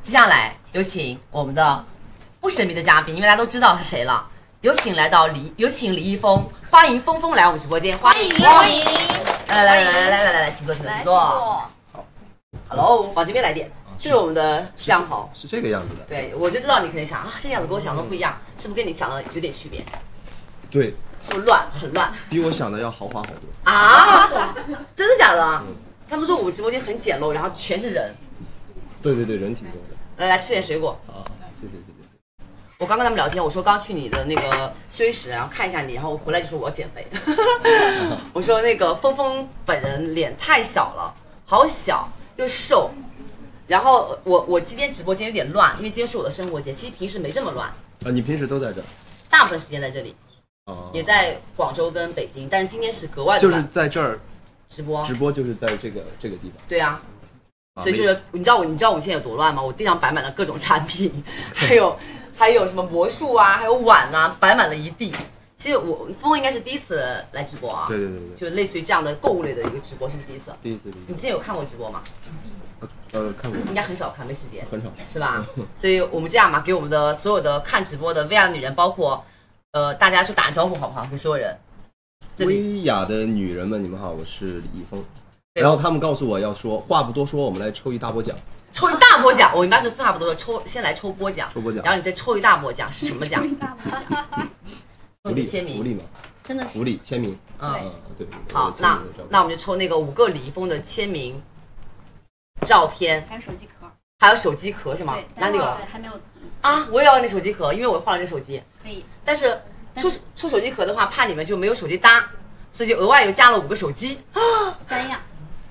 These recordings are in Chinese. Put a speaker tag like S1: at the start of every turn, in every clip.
S1: 接下来有请我们的不神秘的嘉宾，因为大家都知道是谁了。有请李易峰，欢迎峰峰来我们直播间，欢迎。来，请坐。好 ，Hello， 往这边来点，这是我们的向豪，
S2: 是这个样子的。
S1: 对，我就知道你肯定想啊，这个样子跟我想的不一样，是不是跟你想的有点区别？
S2: 对，
S1: 是不是乱，很乱？
S2: 比我想的要豪华好多
S1: 啊！真的假的？他们说我们直播间很简陋，然后全是人。
S2: 对，人挺多的。
S1: 来吃点水果。
S2: 啊，谢谢。
S1: 我刚跟他们聊天，我说刚去你的那个休息室，然后看一下你，然后我回来就说我要减肥。我说那个峰峰本人脸太小了，好小又瘦。然后我今天直播间有点乱，因为今天是我的生活节，其实平时没这么乱。
S2: 啊，你平时都在这儿？
S1: 大部分时间在这里。也在广州跟北京，但是今天是格外的
S2: 就是在这儿
S1: 直播
S2: 就是在这个地方。
S1: 对啊，所以就是你知道我们现在有多乱吗？我地上摆满了各种产品，还有什么魔术啊，还有碗啊，摆满了一地。其实峰峰应该是第一次来直播啊。
S2: 对，
S1: 就类似于这样的购物类的一个直播是不是第一次？
S2: 第一次。
S1: 你之前有看过直播吗？
S2: 看过。
S1: 应该很少看，没时间。
S2: 很少。
S1: 是吧？所以我们这样嘛，给我们的所有的看直播的薇娅女人，包括。大家去打个招呼好不好？给所有人。
S2: 薇娅的女人们，你们好，我是李易峰。然后他们告诉我要说话不多说，我们来抽一大波奖。
S1: 抽一大波奖，我一般是话不多说，先来抽波奖。
S2: 抽波奖，
S1: 然后你再抽一大波奖是什么奖？抽一大波奖。
S2: 福利嘛，
S1: 真的是
S2: 福利签名。对。
S1: 好，那我们就抽那个5个李易峰的签名照片，
S3: 还有手机壳。
S1: 还有手机壳是吗？哪里有？
S3: 还没有。
S1: 啊，我也要那手机壳，因为我换了那手机。
S3: 可以。
S1: 但是抽手机壳的话，怕你们就没有手机搭，所以就额外又加了5个手机。
S3: 3样。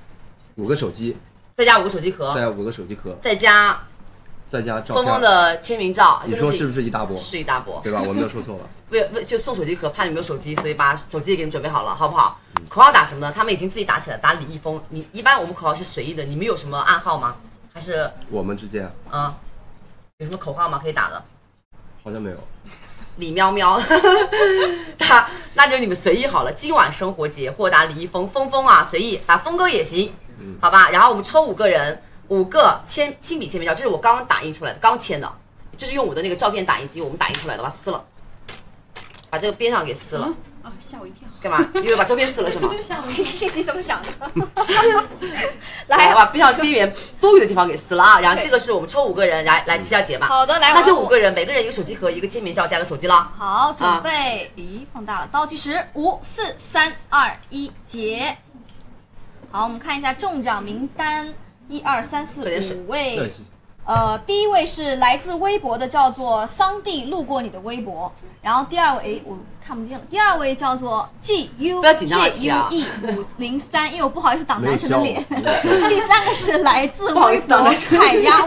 S2: 5个手机。
S1: 再加5个手机壳。
S2: 再5个手机壳。
S1: 再加
S2: 照片。
S1: 峰峰的签名照。
S2: 你说是不是一大波？
S1: 是一大波，
S2: 对吧？我没有说错吧？
S1: 为就送手机壳，怕你没有手机，所以把手机也给你准备好了，好不好？口号打什么呢？他们已经自己打起来，打李易峰。你一般我们口号是随意的，你们有什么暗号吗？还是
S2: 我们之间
S1: 有什么口号吗？可以打的？
S2: 好像没有。
S1: 李喵喵，那就你们随意好了。今晚生活节或打李易峰，峰峰啊，随意打峰哥也行，好吧？然后我们抽5个人，5个亲笔签名照，这是我刚刚打印出来的，刚签的，这是用我的那个照片打印机我们打印出来的，把它撕了，把这个边上给撕了。
S3: 吓我一跳！
S1: 干嘛？因为把照片撕了是吗？
S3: 你怎么想的？
S1: 来把边上边缘多余的地方给撕了啊！然后这个是我们抽5个人来齐小姐吧。
S3: 好的，来，
S1: 那就5个人，每个人一个手机壳，一个签名照，加个手机了。
S3: 好，准备，放大了，倒计时，5、4、3、2、1，结。好，我们看一下中奖名单，1、2、3、4、5位。第一位是来自微博的，叫做桑蒂路过你的微博，然后第二位，我看不见了。第二位叫做 GUJUE503，因为我不好意思挡男神的脸。第三个是来自微博海鸭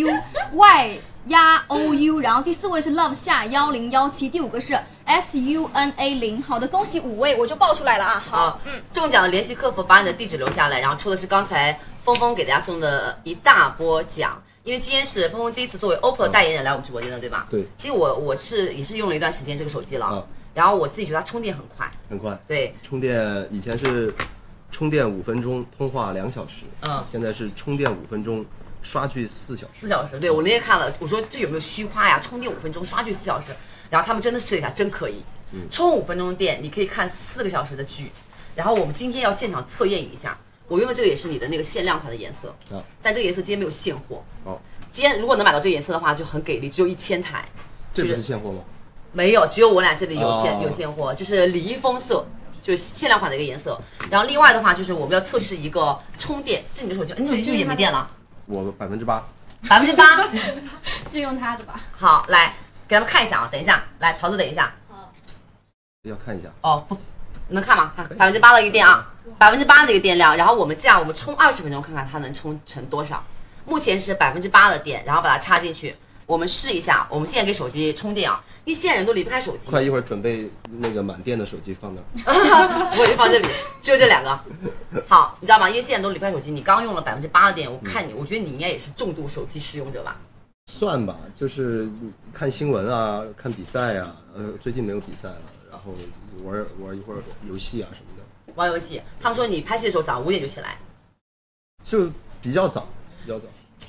S3: YU，然后第四位是 Love 下1017，第5个是 SUNA0。好的，恭喜5位，我就报出来了啊。好，
S1: 中奖的联系客服把你的地址留下来，然后抽的是刚才峰峰给大家送的一大波奖。因为今天是峰峰第一次作为 OPPO 代言人来我们直播间的，对吧？
S2: 对。
S1: 其实我也是用了一段时间这个手机了，然后我自己觉得它充电很快。
S2: 很快。
S1: 对。
S2: 充电以前是充电5分钟，通话2小时。现在是充电5分钟，刷剧4小时。
S1: 4小时，对，我那天看了，我说这有没有虚夸呀？充电5分钟，刷剧4小时，然后他们真的试了一下，真可以。充5分钟的电，你可以看4个小时的剧。然后我们今天要现场测验一下。我用的这个也是你的那个限量款的颜色，但这个颜色今天没有现货。今天如果能买到这个颜色的话，就很给力，只有1000台。
S2: 这不是现货吗？
S1: 没有，只有我俩这里有现货，这是李易峰色，就是限量款的一个颜色。然后另外的话，就是我们要测试一个充电，这你的手机，你手机是不是也没电了？
S2: 我8%。
S1: 8%？
S3: 就用它的吧。
S1: 好，来给他们看一下啊，等一下，来桃子等一下。
S2: 要看一下。
S1: 不能看吗？看8%的一个电啊，8%的一个电量。然后我们这样，我们充20分钟，看看它能充成多少。目前是8%的电，然后把它插进去，我们试一下。我们现在给手机充电啊，因为现在人都离不开手机。
S2: 快，一会儿准备那个满电的手机放那。
S1: 我就放这里，只有这2个。好，你知道吗？因为现在都离不开手机，你刚用了8%的电，我看你，我觉得你应该也是重度手机使用者吧？
S2: 算吧，就是看新闻啊，看比赛啊。最近没有比赛了，然后玩一会儿游戏啊什么的。
S1: 玩游戏，他们说你拍戏的时候早上5点就起来，
S2: 就比较早。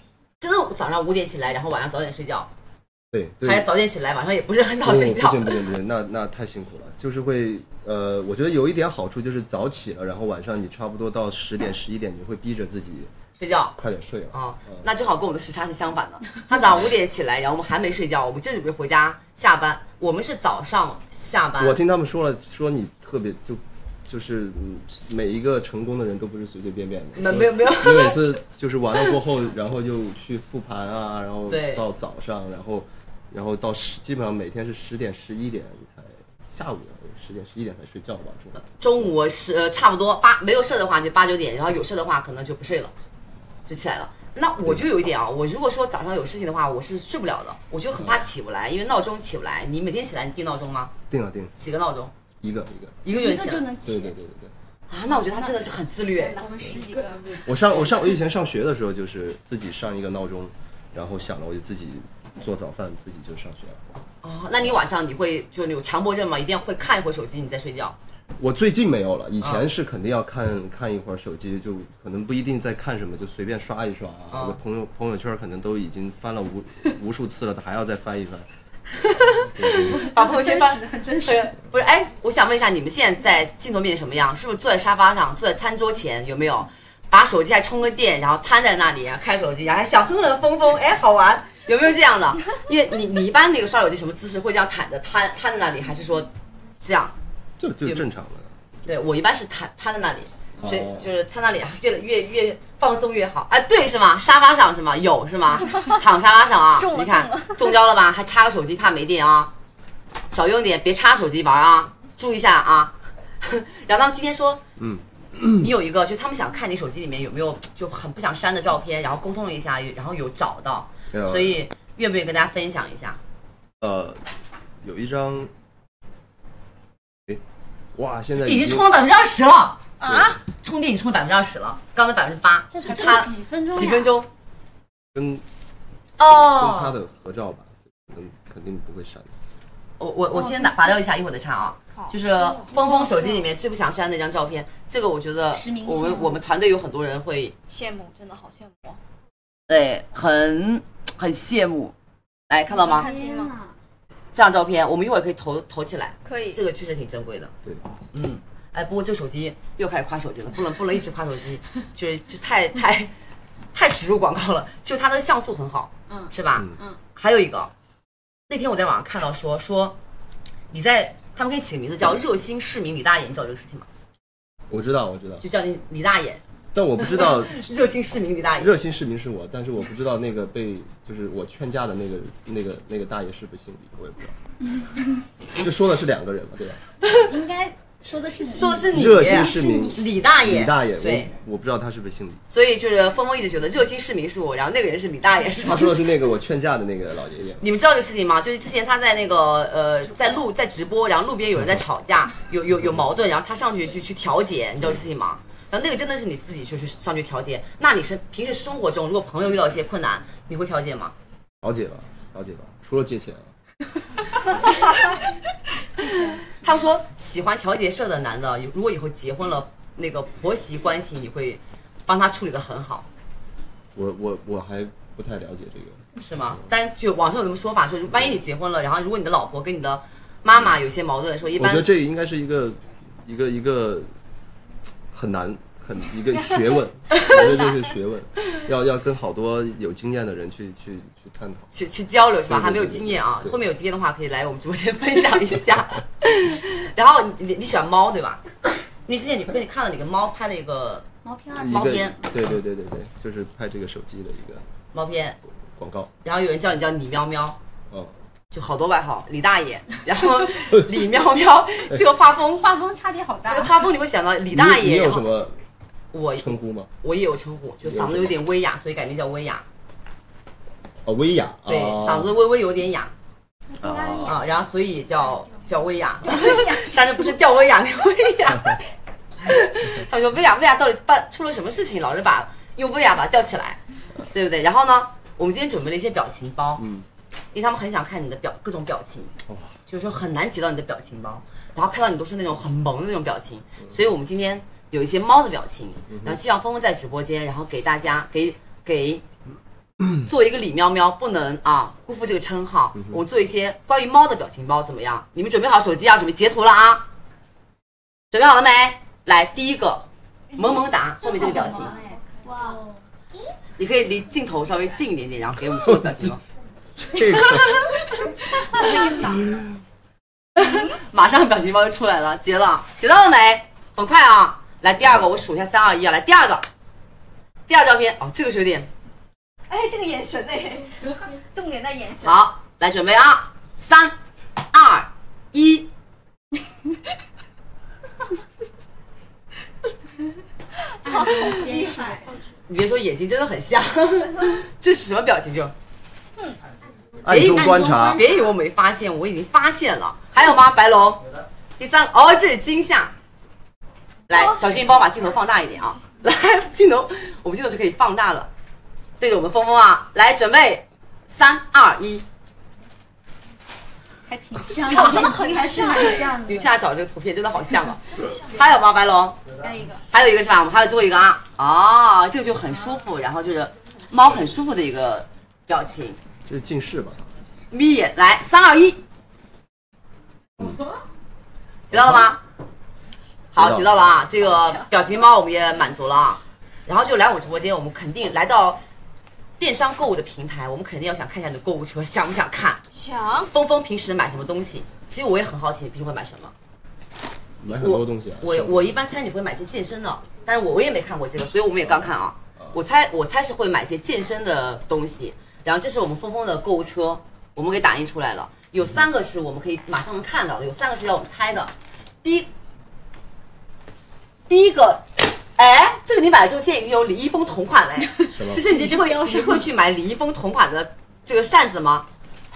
S1: 真的早上5点起来，然后晚上早点睡觉。
S2: 对，
S1: 还是早点起来，晚上也不是很早睡觉。
S2: 不行，那太辛苦了。就是会我觉得有一点好处就是早起了，然后晚上你差不多到10点11点，你会逼着自己
S1: 睡觉，
S2: 快点睡了
S1: 啊。那正好跟我们的时差是相反的。他早上5点起来，然后我们还没睡觉，我们正准备回家下班。我们是早上下班。
S2: 我听他们说你特别就是每一个成功的人都不是随随便便的。
S1: 没有，你
S2: 每次就是完了过后，然后又去复盘啊，然后到早上，然后到基本上每天是10点11点才下午10点11点才睡觉吧。
S1: 中午是差不多没有事的话就8、9点，然后有事的话可能就不睡了，就起来了。那我就有一点啊，我如果说早上有事情的话，我是睡不了的，我就很怕起不来，因为闹钟起不来。你每天起来你定闹钟吗？
S2: 定。
S1: 几个闹钟？
S2: 一个
S1: 就能
S2: 起。对。
S1: 啊，那我觉得他真的是很自律。
S3: 我们10几个。
S2: 我以前上学的时候就是自己上一个闹钟，然后响了我就自己做早饭，自己就上学了。
S1: 哦，那你晚上你会就有强迫症吗？一定要会看一会儿手机你再睡觉？
S2: 我最近没有了，以前是肯定要看一会儿手机，就可能不一定在看什么，就随便刷一刷。我的朋友圈可能都已经翻了无数次了，他还要再翻一翻。
S1: 把朋友圈翻
S3: 很真实。
S1: 不是，哎，我想问一下，你们现在在镜头面前什么样？是不是坐在沙发上，坐在餐桌前？有没有把手机还充个电，然后瘫在那里看手机，然后还小哼哼疯疯，哎，好玩？有没有这样的？因为你一般那个刷手机什么姿势会这样瘫在那里，还是说这样？
S2: 就正常的。
S1: 对，我一般是瘫在那里。就是他那里越放松越好，哎，对是吗？沙发上是吗？有是吗？躺沙发上啊，你看中招了吧？还插个手机怕没电啊，少用点，别插手机玩啊，注意一下啊。然后他们今天说，你有一个，就他们想看你手机里面有没有就很不想删的照片，然后沟通了一下，然后有找到，所以愿不愿意跟大家分享一下？
S2: 有一张，哇，现在
S1: 已经充了20%了。
S3: 啊！
S1: 充电已经充了20%了，刚才8%，
S3: 这才
S1: 差
S3: 几分钟？
S1: 几分钟？
S2: 跟他的合照吧，肯定不会删的。
S1: 我先拔掉一下，一会儿再插啊。就是峰手机里面最不想删的那张照片，这个我觉得我们团队有很多人会
S3: 羡慕，真的好羡慕。
S1: 对，很羡慕。来看到吗？
S3: 看清了。
S1: 这张照片我们一会儿可以投起来。
S3: 可以。
S1: 这个确实挺珍贵的。
S2: 对。
S1: 哎，不过这手机又开始夸手机了，不能一直夸手机，就太植入广告了。就它的像素很好，是吧？还有一个，那天我在网上看到说他们给你起个名字叫热心市民李大爷，你知道这个事情吗？
S2: 我知道，
S1: 就叫你李大爷。
S2: 但我不知道
S1: 热心市民李大爷。
S2: 热心市民是我，但是我不知道那个就是我劝架的那个大爷是不是姓李，我也不知道。就说的是2个人嘛，对吧？
S3: 应该。说的是
S1: 你
S2: 热心市民
S1: 李大爷，
S2: 对，我不知道他是不是姓李，
S1: 所以就是峰一直觉得热心市民是我，然后那个人是李大爷，是吗？
S2: 他说的是那个我劝架的那个老爷爷。
S1: 你们知道这个事情吗？就是之前他在那个在直播，然后路边有人在吵架，有矛盾，然后他上去去调解，你知道这事情吗？然后那个真的是你自己去上去调解。那你是平时生活中如果朋友遇到一些困难，你会调解吗？
S2: 调解吧，除了借钱。
S1: 他们说喜欢调解社的男的，如果以后结婚了，那个婆媳关系你会帮他处理得很好。
S2: 我还不太了解这个，
S1: 是吗？但就网上有什么说法说，万一你结婚了，然后如果你的老婆跟你的妈妈有些矛盾，说一般，
S2: 我觉得这应该是一个很难一个学问，我觉得这是学问，要跟好多有经验的人去探讨，
S1: 去交流是吧？
S2: 对，
S1: 还没有经验啊，后面有经验的话可以来我们直播间分享一下。然后你喜欢猫对吧？因为之前你看了你跟猫拍了一个
S3: 猫片，
S2: 对，就是拍这个手机的一个
S1: 猫片
S2: 广告。
S1: 然后有人叫李喵喵，就好多外号，李大爷，然后李喵喵，这个画风
S3: 差别好大。
S1: 这个画风你会想到李大爷。
S2: 你有什么
S1: 我
S2: 称呼吗？
S1: 我也有称呼，就嗓子有点微哑，所以改名叫微哑。
S2: 微哑。
S1: 对，嗓子微微有点哑。然后所以叫薇娅，但是不是吊威亚那个薇娅。他说薇娅到底出了什么事情，老是用薇娅把它吊起来，对不对？然后呢，我们今天准备了一些表情包，因为他们很想看你的各种表情，就是说很难截到你的表情包，然后看到你都是那种很萌的那种表情，所以我们今天有一些猫的表情，然后希望峰峰在直播间，然后给大家给作为一个李喵喵，不能啊辜负这个称号。我们做一些关于猫的表情包，怎么样？你们准备好手机啊，准备截图了啊？准备好了没？来，第一个，萌萌哒，后面这个表情。哇，你可以离镜头稍微近一点点，然后给我们做表情包。
S2: 这个，
S1: 马上表情包就出来了，截了，截到了没？很快啊！来第二个，我数一下3、2、1啊！来第二个，第二照片哦，这个是有点，
S3: 哎，这个眼神哎，重点在眼神。
S1: 好，来准备啊，3、2、1。
S3: 好坚实。
S1: 你别说，眼睛真的很像，这是什么表情？就
S2: 暗中观察，
S1: 别以为我没发现，我已经发现了。还有吗？白龙，第三个哦，这是惊吓。来，小金帮我把镜头放大一点啊！来，镜头，我们镜头是可以放大的，对着我们峰峰啊！来，准备，3、2、1。
S3: 还挺像，真的很像。
S1: 你们现在找这个图片真的好像啊！还有吗？白龙？
S3: 还有一个。
S1: 还有一个是吧？我们还有最后一个啊！哦，这个就很舒服，然后就是猫很舒服的一个表情。
S2: 这是近视吧？
S1: 眯眼，来，3、2、1。截到了吗？好，截到了啊！这个表情包我们也满足了啊。然后就来我们直播间，我们肯定来到电商购物的平台，我们肯定要想看一下你的购物车，想不想看？
S3: 想。
S1: 峰峰平时买什么东西？其实我也很好奇，你平时会买什么？
S2: 买很多东西啊。
S1: 我一般猜你会买些健身的，但是我也没看过这个，所以我们也刚看啊。我猜是会买些健身的东西。然后这是我们峰峰的购物车，我们给打印出来了，有3个是我们可以马上能看到的，有3个是要我们猜的。第一个，哎，这个你买了之后，现在已经有李易峰同款嘞。这是你会去买李易峰同款的这个扇子吗？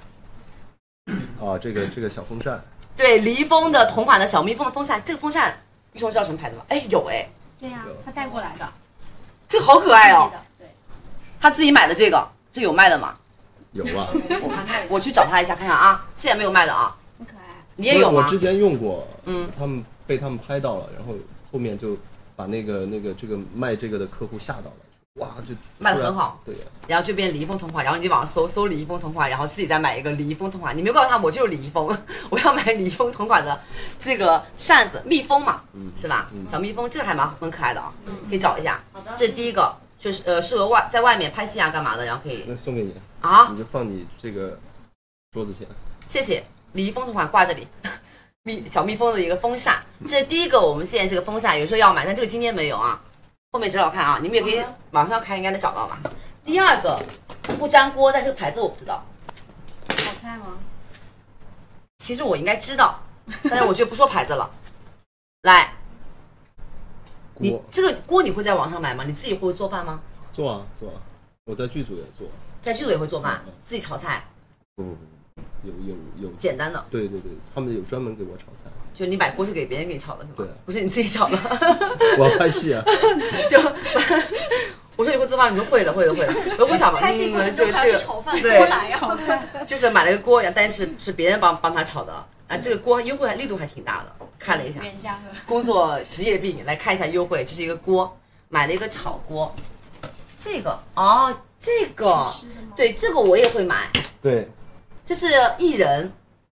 S2: 哦，这个小风扇。
S1: 对，李易峰的同款的小蜜蜂的风扇，这个风扇玉彤知道什么牌子吗？哎，有哎。
S3: 对呀，他带过来的。
S1: 这个好可爱哦。
S3: 对。
S1: 他自己买的这个，这有卖的吗？
S2: 有啊。
S1: 我去找他一下看看啊，现在没有卖的啊。
S3: 很可爱。
S1: 你也有吗？
S2: 我之前用过，他们被他们拍到了，然后后面就把这个卖这个的客户吓到了，哇，就
S1: 卖的很好。
S2: 对呀。然
S1: 后就变李易峰同款，然后你就网上搜李易峰同款，然后自己再买一个李易峰同款。你没有告诉他我就是李易峰，我要买李易峰同款的这个扇子，蜜蜂嘛，是吧？小蜜蜂这个还蛮可爱的啊，可以找一下。好的。这是第一个，就是适合在外面拍戏啊干嘛的，然后可以。
S2: 那送给你
S1: 啊，
S2: 你就放你这个桌子前。
S1: 谢谢，李易峰同款挂这里。小蜜蜂的一个风扇，这是第一个，我们现在这个风扇有时候要买，但这个今天没有啊，后面找找看啊，你们也可以网上看，应该能找到吧。第二个不粘锅，但这个牌子我不知道。
S3: 好猜吗？
S1: 其实我应该知道，但是我就不说牌子了。来，你这个锅你会在网上买吗？你自己会做饭吗？
S2: 做啊，我在剧组也做。
S1: 在剧组也会做饭，自己炒菜。有简单的。
S2: 对，他们有专门给我炒菜。
S1: 就你买锅是给别人给你炒的是吗？
S2: 对，
S1: 不是你自己炒的。
S2: 我要拍戏啊。
S1: 就我说你会做饭，你说会的。我会炒吗？
S3: 拍戏这个炒饭，
S1: 对，
S3: 炒饭。
S1: 就是买了个锅，但是是别人帮他炒的啊。这个锅优惠力度还挺大的，看了一下。工作职业病，来看一下优惠。这是一个锅，买了一个炒锅。这个哦，这个对，这个我也会买。
S2: 对。
S1: 这是薏仁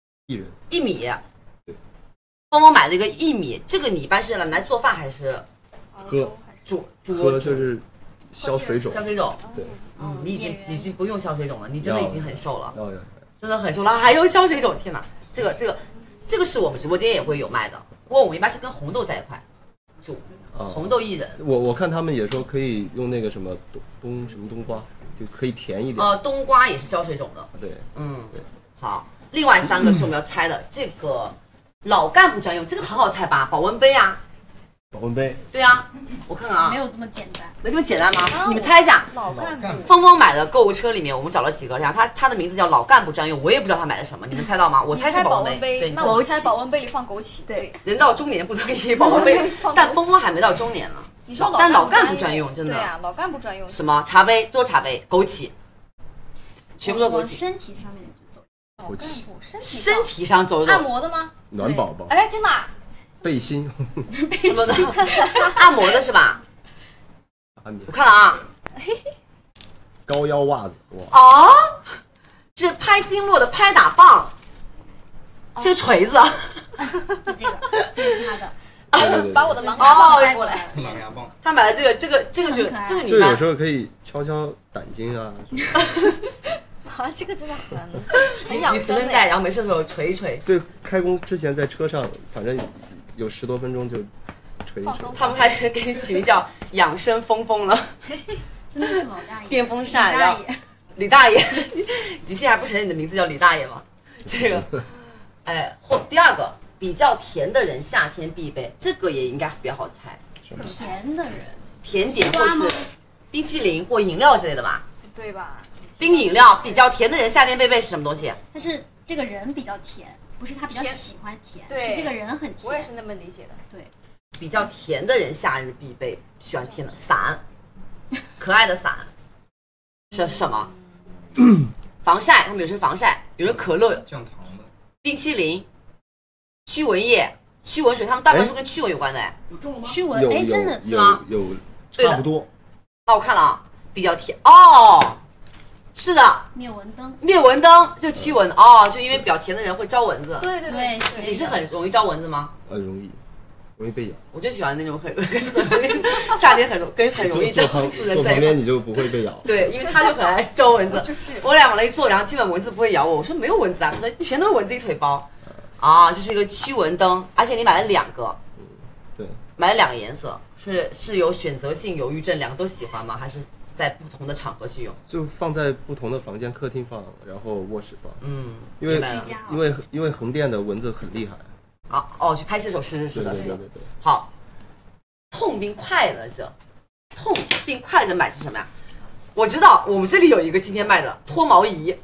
S1: ，1米。
S2: 对，
S1: 帮我买了一个1米，这个你一般是拿来做饭还是
S2: 喝？喝就是消水肿。对，
S1: 你已经不用消水肿了，你真的已经很瘦了，
S2: 要
S1: 真的很瘦了，还有消水肿，天哪！这个是我们直播间也会有卖的，不过我们一般是跟红豆在一块煮，红豆薏仁。
S2: 我看他们也说可以用那个什么冬瓜。就可以甜一点。
S1: 冬瓜也是消水肿的。
S2: 对，
S1: 对。好，另外3个是我们要猜的，这个老干部专用，这个很好猜吧？保温杯啊。
S2: 保温杯。
S1: 对啊，我看看啊。
S3: 没有这么简单。
S1: 没这么简单吗？你们猜一下。
S3: 老干部。
S1: 峰峰买的购物车里面，我们找了几个，然后他的名字叫老干部专用，我也不知道他买的什么，你们猜到吗？我猜是保温杯。对，
S3: 那我猜保温杯里放枸杞。对。
S1: 人到中年不得已保温杯，但峰峰还没到中年呢。
S3: 你说
S1: 但老干部专用，真的。
S3: 对啊，老干部专用。
S1: 什么茶杯？多茶杯，枸杞。全部都枸杞。
S3: 身体上面走。
S2: 枸杞。
S1: 身体上走一走。
S3: 按摩的吗？
S2: 暖宝宝。
S3: 哎，真的。
S2: 背心。
S1: 背心。按摩的是吧？我看了啊。
S2: 高腰袜子，哇！
S1: 哦，是拍经络的拍打棒，是个锤子。
S3: 这个是他的。
S2: 对，
S3: 把我的狼牙棒带过来。
S4: 狼牙棒。
S1: 他买了这个你
S2: 这有时候可以敲敲胆经啊。
S3: 啊，这个真的很养生。
S1: 你随身带，然后没事的时候捶一捶。
S2: 对，开工之前在车上，反正有10多分钟就捶一捶。
S1: 他们还给你起名叫养生风风了。
S3: 真的是老大爷。
S1: 电风扇，然后李大爷，你现在还不承认你的名字叫李大爷吗？这个，第二个。比较甜的人夏天必备，这个也应该比较好猜。
S3: 甜的人，
S1: 甜点或是冰淇淋或饮料之类的吧？
S3: 对吧？
S1: 冰饮料比较甜的人夏天必备是什么东西？
S5: 但是这个人比较甜，不是他比较喜欢甜，
S3: 对，
S5: 是这个人很甜。
S3: 我也是那么理解的。
S5: 对，
S1: 比较甜的人夏日必备，喜欢甜的伞，可爱的伞是什么？防晒，他们有时防晒，有人可乐、
S4: 降糖的、
S1: 冰淇淋。驱蚊液、驱蚊水，他们大部分是跟驱蚊有关的。
S4: 有中了吗？
S5: 驱蚊，哎，真的
S1: 是吗？
S2: 有，差不多。
S1: 我看了啊，比较甜哦，是的。
S5: 灭蚊灯，
S1: 灭蚊灯就驱蚊哦，就因为比较甜的人会招蚊子。
S3: 对。
S1: 你是很容易招蚊子吗？
S2: 容易被咬。
S1: 我就喜欢那种很夏天很容易招蚊子的人在
S2: 旁边，你就不会被咬。
S1: 对，因为他就很爱招蚊子。
S3: 就是
S1: 我俩往那一坐，然后基本蚊子不会咬我。我说没有蚊子啊，他说全都是蚊子一腿包。啊，这是一个驱蚊灯，而且你买了2个，
S2: 对，
S1: 买了2个颜色，是有选择性犹豫症，2个都喜欢吗？还是在不同的场合去用？
S2: 就放在不同的房间，客厅放，然后卧室放。因为横店的蚊子很厉害。
S1: 去拍戏的时候是的。
S2: 对。
S1: 好，痛并快乐着，痛并快乐着买是什么呀？我知道，我们这里有一个今天卖的脱毛仪。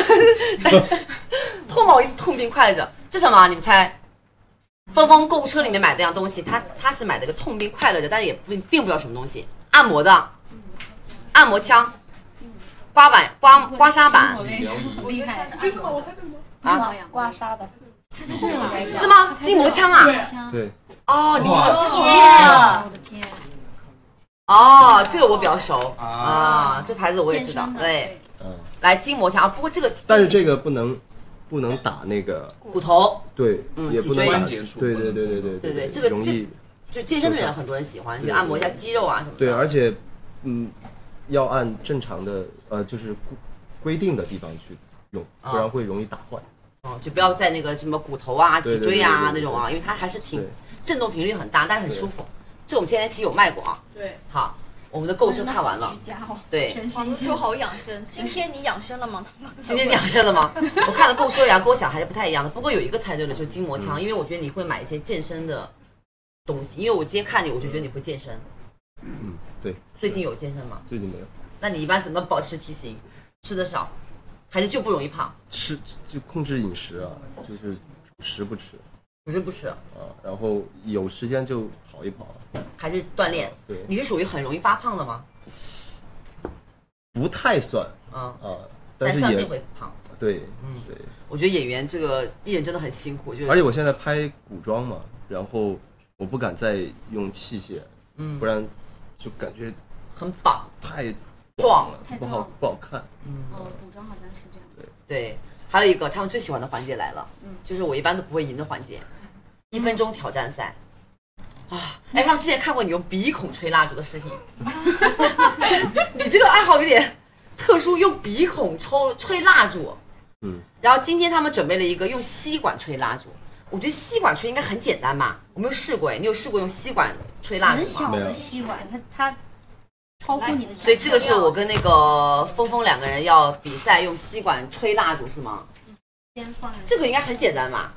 S1: 脱毛仪是痛并快乐着，这什么？你们猜？峰峰购物车里面买的样东西，他是买的个痛并快乐着，但是也并不知道什么东西。按摩的，按摩枪，刮痧板，
S5: 厉害
S1: 啊，
S3: 刮痧的，
S1: 是吗？筋膜枪啊？
S2: 对。
S1: 哦，你这个，
S5: 我的天！
S1: 哦，这个我比较熟啊，这牌子我也知道，对。来筋膜枪啊，不过这个，
S2: 但是这个不能打那个
S1: 骨头，
S2: 对，也不能打，
S1: 对，这个容易，就健身的人很多人喜欢，就按摩一下肌肉啊什么的。
S2: 对，而且要按正常的就是规定的地方去用，不然会容易打坏。
S1: 就不要在那个什么骨头啊、脊椎啊那种啊，因为它还是挺震动频率很大，但是很舒服。这我们前年期有卖过啊。
S3: 对，
S1: 好。我们的购物车看完了，对，
S3: 网络说好养生，今天你养生了吗？
S1: 今天你养生了吗？我看了购物车呀，跟我想还是不太一样的。不过有一个猜对了，就是筋膜枪，因为我觉得你会买一些健身的东西，因为我今天看你，我就觉得你会健身。
S2: 对。
S1: 最近有健身吗？
S2: 最近没有。
S1: 那你一般怎么保持体型？吃的少，还是就不容易胖？
S2: 就控制饮食啊，就是主食不吃。
S1: 主食不吃
S2: 然后有时间就跑一跑，
S1: 还是锻炼。
S2: 对，
S1: 你是属于很容易发胖的吗？
S2: 不太算
S1: 但上镜会胖。
S2: 对，
S1: 对。我觉得演员这个艺人真的很辛苦，
S2: 而且我现在拍古装嘛，然后我不敢再用器械，不然就感觉
S1: 很绑，
S2: 太
S1: 壮了，
S2: 不好看。
S5: 古装好像是这样。
S1: 对。还有一个他们最喜欢的环节来了，就是我一般都不会赢的环节，1分钟挑战赛啊！他们之前看过你用鼻孔吹蜡烛的视频，你这个爱好有点特殊，用鼻孔吹蜡烛。然后今天他们准备了一个用吸管吹蜡烛，我觉得吸管吹应该很简单嘛，我没有试过你有试过用吸管吹蜡烛吗？
S5: 很小的吸管，它超乎你的想象。
S1: 所以这个是我跟那个峰峰2个人要比赛用吸管吹蜡烛是吗？这个应该很简单吧？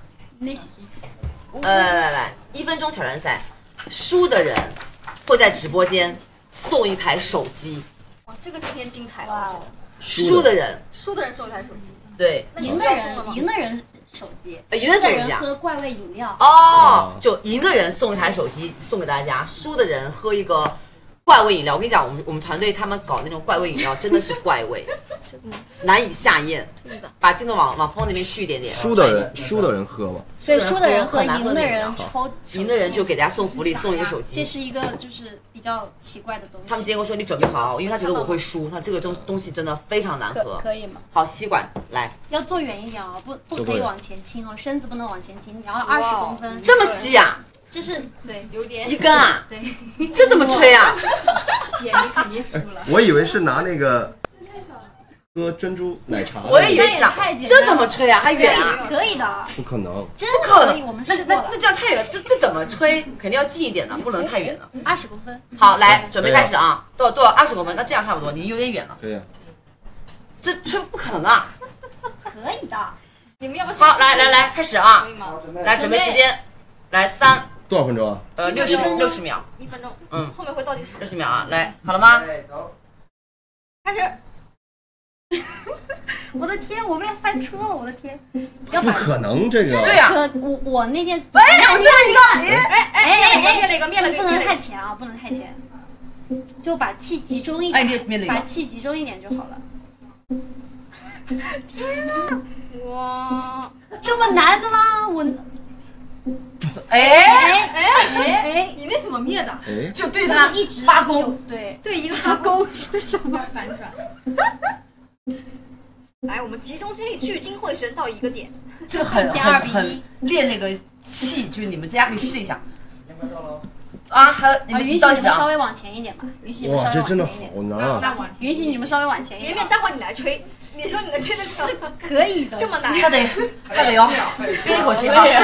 S1: 来，1分钟挑战赛，输的人会在直播间送一台手机。
S3: 哇，这个今天精彩了！
S1: 输的人
S3: 送一台手机。
S1: 对，
S5: 赢的人手机，
S1: 赢的人
S5: 喝怪味饮料。
S1: 就赢的人送一台手机送给大家，输的人喝一个怪味饮料。我跟你讲，我们团队他们搞那种怪味饮料真的是怪味，难以下咽。把镜头往峰那边去一点点。
S2: 输的人喝嘛。
S5: 对，输的人喝，赢的人抽。
S1: 赢的人就给大家送福利，送一个手机。
S5: 这是一个就是比较奇怪的东西。
S1: 他们今天跟我说你准备好，因为他觉得我会输，他这个东西真的非常难喝。
S4: 可以吗？
S1: 好，吸管来，
S5: 要坐远一点哦，不可以往前倾哦，身子不能往前倾，然后20公分。
S1: 这么细啊？
S5: 这是对，有点
S1: 一根啊？
S5: 对，
S1: 这怎么吹啊？
S4: 姐，你肯定输了。
S2: 我以为是拿那个喝珍珠奶茶的，
S1: 我也以为是，这怎么吹啊？还远啊？
S5: 可以的，
S2: 不可能，
S5: 真
S1: 不可能。
S5: 我们
S1: 那
S5: 试过了
S1: 这样太远，这怎么吹？肯定要近一点的，不能太远了。
S5: 20公分。
S1: 好，来，准备开始啊！多少？20公分，那这样差不多，你有点远了。
S2: 对呀。
S1: 这吹不可能啊！
S5: 可以的，
S4: 你们要不要？
S1: 好，来，开始啊！来，准备时间，来3。
S2: 多少分钟啊
S1: ？60秒。
S4: 1分钟。
S1: 嗯，
S4: 后面会倒计时。
S1: 60秒啊！来，好了吗？
S2: 走。
S4: 开始。
S5: 我的天，我们要翻车了！我的天，
S2: 不可能这个。
S1: 对呀。
S5: 我那天，
S1: 喂，我这一个，
S4: 灭了一个，
S5: 不能太前啊，不能太前，就把气集中一点，把气集中一点就好了。天啊！
S4: 哇，
S5: 这么难的吗？我。
S4: 你那怎么灭的？
S2: 哎，
S1: 就对他
S5: 一直
S1: 发功，
S4: 对一个
S5: 发功是什么？
S4: 反转。来，我们集中精力，聚精会神到一个点。
S1: 这个很练那个气，就是你们在家可以试一下。啊，还有你们
S5: 允许你们稍微往前一点吧，允许你们稍微往前一点。
S2: 哇，这真的好难啊！
S5: 允许你们稍微往前一点。
S4: 绵绵，待会儿你来吹，你说你的吹的是
S5: 可以的，
S4: 这么难？
S1: 他得有，憋一口气啊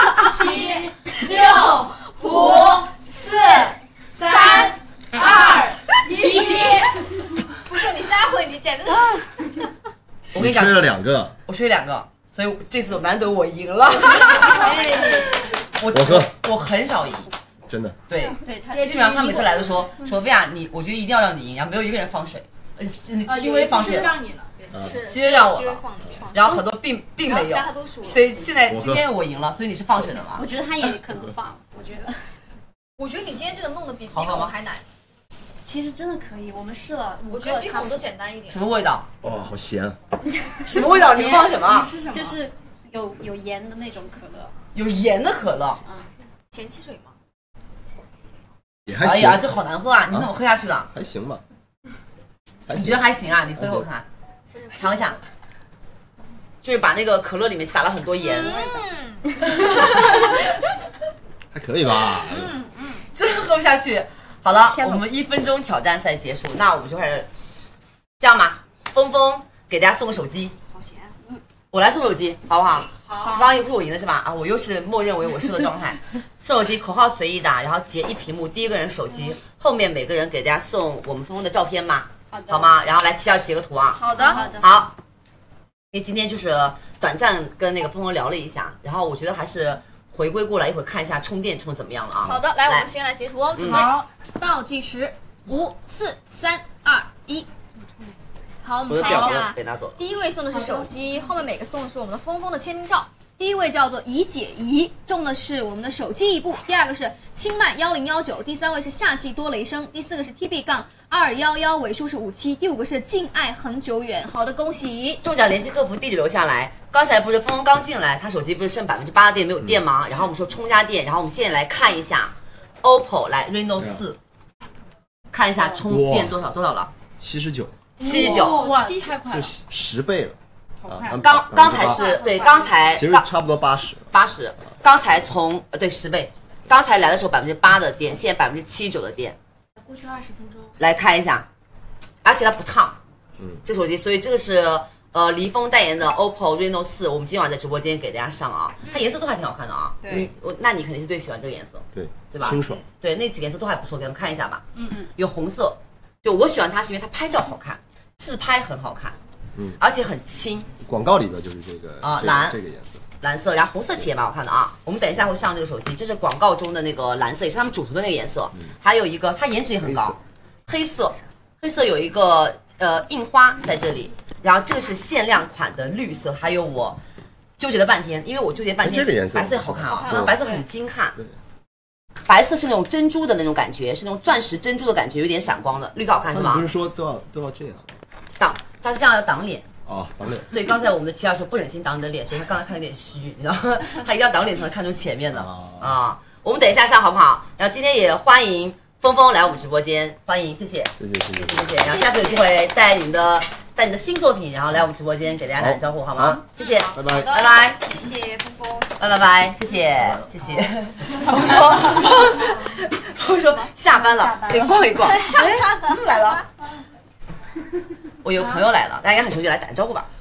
S4: ！7、6、5、4、3、2、1。不是你，待会儿你简直是。
S1: 我跟你讲，
S2: 吹了2个，
S1: 我吹2个，所以这次难得我赢了。
S2: 我喝，
S1: 我很少赢，
S2: 真的。
S1: 对，基本上他每次来都说薇娅，我觉得一定要让你赢，然后没有一个人放水，戚薇放水，
S4: 让你了，
S1: 是戚薇让我了，然后很多并没有，所以现在今天我赢了，所以你是放水的吗？
S5: 我觉得他也可能放，我觉得
S4: 你今天这个弄得比鼻孔还难。
S5: 其实真的可以，我们试了，
S4: 我觉得比孔都简单一点。
S1: 什么味道？
S2: 哇，好咸啊！
S1: 什么味道？你们放什么？
S5: 是什么？就是有盐的那种可乐。
S1: 有盐的可乐。
S4: 咸汽水吗？
S2: 也还行。
S1: 哎呀，这好难喝啊！你怎么喝下去的？
S2: 还行吧。
S1: 你觉得还行啊？你喝喝看，尝一下。就是把那个可乐里面撒了很多盐。
S2: 还可以吧。
S1: 真的喝不下去。好了，我们1分钟挑战赛结束，那我们就开始这样吧。峰给大家送个手机，
S5: 好咸，
S1: 我来送手机，好不好？
S4: 好。
S1: 刚刚又不是我赢的是吧？啊，我又是默认为我输的状态。送手机，口号随意打，然后截一屏幕，第一个人手机，后面每个人给大家送我们峰的照片嘛，好吗？然后来7号截个图啊。
S5: 好的。
S1: 好。因为今天就是短暂跟那个峰聊了一下，然后我觉得还是回归过来，一会儿看一下充电充怎么样了啊。
S4: 好的，来，我们先来截图哦，准备。
S3: 倒计时5、4、3、2、1。好，我们看一下，第一位送的是手机，后面每个送的是我们的峰的签名照。第一位叫做怡姐怡，中的是我们的手机一部。第二个是轻慢1019，第三位是夏季多雷声，第四个是 TB-211，尾数是57，第五个是敬爱很久远。好的，恭喜！
S1: 中奖联系客服地址留下来。刚才不是峰刚进来，他手机不是剩8%的电没有电吗？然后我们说充一下电，然后我们现在来看一下 OPPO 来 Reno 4，看一下充电多少了
S2: ？79。
S1: 哇
S4: ，7太快了，
S2: 就10倍了。
S1: 刚才是对，刚才
S2: 其实差不多80。
S1: 刚才从对10倍，刚才来的时候8%的电，现在79%的电。
S5: 过去20分钟。
S1: 来看一下，而且它不烫。这手机，所以这个是黎峰代言的 OPPO Reno 4，我们今晚在直播间给大家上啊，它颜色都还挺好看的啊。
S4: 对，
S1: 那你肯定是最喜欢这个颜色，对吧？
S2: 清爽。
S1: 对，那几个颜色都还不错，给他们看一下吧。有红色，就我喜欢它是因为它拍照好看，自拍很好看，而且很轻。
S2: 广告里边就是这个这个颜色，
S1: 蓝色，然后红色其实也蛮好看的啊。我们等一下会上这个手机，这是广告中的那个蓝色，也是他们主图的那个颜色。还有一个，它颜值也很高，黑色有一个印花在这里，然后这个是限量款的绿色，还有我纠结了半天，因为我纠结半天，
S2: 这个颜色
S1: 白色好看啊，白色很精看。白色是那种珍珠的那种感觉，是那种钻石珍珠的感觉，有点闪光的，绿色好看是吗？
S2: 不是说都要这样
S1: 挡，它是这样要挡脸。
S2: 挡脸。
S1: 所以刚才我们的齐老师不忍心挡你的脸，所以他刚才看有点虚，你知道吗？他一定要挡脸才能看出前面的啊。我们等一下上好不好？然后今天也欢迎峰峰来我们直播间，欢迎，谢谢，谢谢。然后下次有机会带你的新作品，然后来我们直播间给大家打个招呼，好吗？谢谢，
S2: 拜拜，
S1: 拜拜，
S3: 谢谢峰峰，
S1: 拜，谢谢。我说下班了，得逛一逛，下班了，又来了。我有朋友来了，大家应该很熟悉，来打个招呼吧。